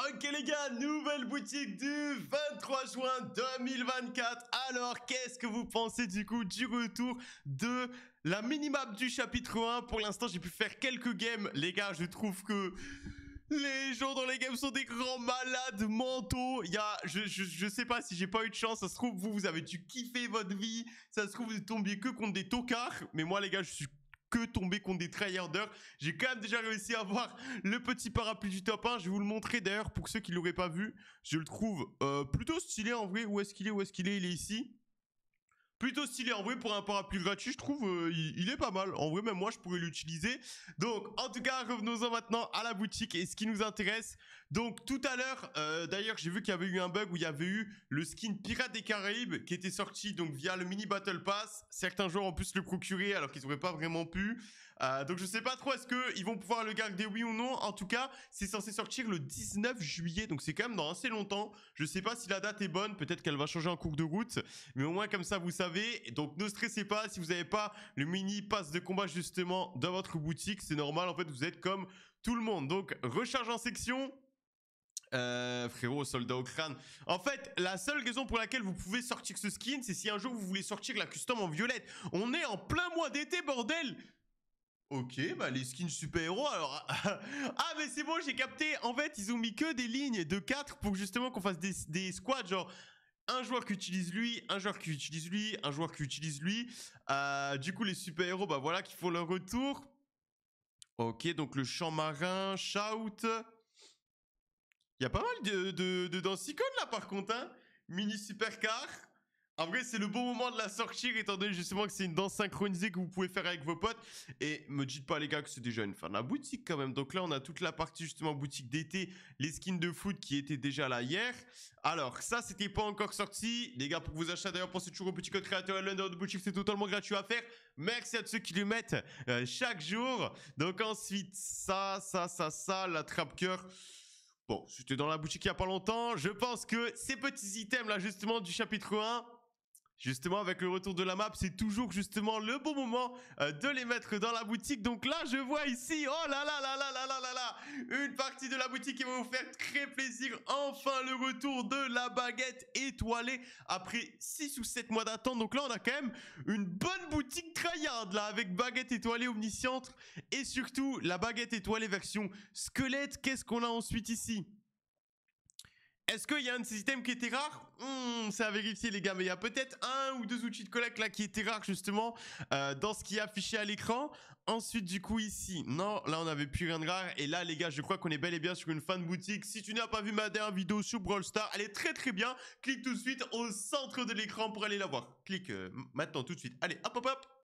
Ok les gars, nouvelle boutique du 23 juin 2024. Alors, qu'est-ce que vous pensez du coup du retour de la minimap du chapitre 1? Pour l'instant, j'ai pu faire quelques games. Les gars, je trouve que les gens dans les games sont des grands malades mentaux. Je sais pas si j'ai pas eu de chance. Ça se trouve, vous avez dû kiffer votre vie. Ça se trouve, vous tombiez que contre des tocards. Mais moi, les gars, je suis que tombé contre des tryharders. J'ai quand même déjà réussi à avoir le petit parapluie du top 1. Je vais vous le montrer d'ailleurs pour ceux qui l'auraient pas vu. Je le trouve plutôt stylé en vrai. Où est-ce qu'il est? Il est ici. Plutôt stylé en vrai pour un parapluie gratuit, je trouve il est pas mal. En vrai, même moi, je pourrais l'utiliser. Donc, en tout cas, revenons-en maintenant à la boutique et ce qui nous intéresse. Donc, tout à l'heure, d'ailleurs, j'ai vu qu'il y avait eu un bug où il y avait eu le skin Pirates des Caraïbes qui était sorti donc via le mini Battle Pass. Certains joueurs ont pu se le procurer alors qu'ils n'auraient pas vraiment pu. Donc, je sais pas trop est-ce qu'ils vont pouvoir le garder oui ou non. En tout cas, c'est censé sortir le 19 juillet. Donc, c'est quand même dans assez longtemps. Je sais pas si la date est bonne. Peut-être qu'elle va changer en cours de route. Mais au moins, comme ça, vous savez. Donc ne stressez pas si vous n'avez pas le mini pass de combat justement dans votre boutique, c'est normal, en fait vous êtes comme tout le monde. Donc recharge en section. Frérot, soldat au crâne. En fait, la seule raison pour laquelle vous pouvez sortir ce skin, c'est si un jour vous voulez sortir la custom en violette. On est en plein mois d'été, bordel. Ok, bah les skins super-héros, alors... ah, mais c'est bon, j'ai capté. En fait, ils ont mis que des lignes de 4 pour justement qu'on fasse des squads, genre... Un joueur qui utilise lui, un joueur qui utilise lui, un joueur qui utilise lui. Du coup, les super-héros, bah voilà, qui font leur retour. Ok, donc le champ marin, shout. Il y a pas mal de dansicônes là, par contre, hein. Mini supercar. En vrai, c'est le bon moment de la sortir, étant donné justement que c'est une danse synchronisée que vous pouvez faire avec vos potes. Et me dites pas, les gars, que c'est déjà une fin de la boutique quand même. Donc là, on a toute la partie justement boutique d'été, les skins de foot qui étaient déjà là hier. Alors, ça, c'était pas encore sorti. Les gars, pour vous acheter d'ailleurs, pensez toujours au petit code créateur et l'under de boutique, c'est totalement gratuit à faire. Merci à ceux qui le mettent chaque jour. Donc ensuite, ça, la trappe-cœur. Bon, c'était dans la boutique il y a pas longtemps. Je pense que ces petits items là, justement, du chapitre 1... Justement, avec le retour de la map, c'est toujours justement le bon moment de les mettre dans la boutique. Donc là, je vois ici, oh là là là là là là là là, une partie de la boutique qui va vous faire très plaisir. Enfin, le retour de la baguette étoilée après 6 ou 7 mois d'attente. Donc là, on a quand même une bonne boutique tryhard là, avec baguette étoilée omnisciente. Et surtout, la baguette étoilée version squelette. Qu'est-ce qu'on a ensuite ici ? Est-ce qu'il y a un de ces items qui était rare? C'est à vérifier les gars, mais il y a peut-être un ou deux outils de collecte là qui étaient rares justement dans ce qui est affiché à l'écran. Ensuite du coup ici, non, là on n'avait plus rien de rare. Et là les gars, je crois qu'on est bel et bien sur une fan boutique. Si tu n'as pas vu ma dernière vidéo sur Brawl Stars, elle est très très bien. Clique tout de suite au centre de l'écran pour aller la voir. Clique maintenant tout de suite. Allez, hop hop hop.